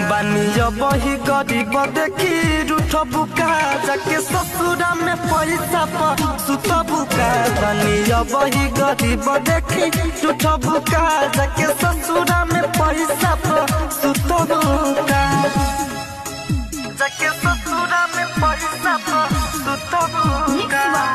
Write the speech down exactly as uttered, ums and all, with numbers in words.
बानिया बही गरीब देखी रूठ बुका जाके ससुरा में पैसा पर सुत बुका बानिया बही गरीब देखी रूठ बुका जाके ससुरा में पैसा पर सुत बुका।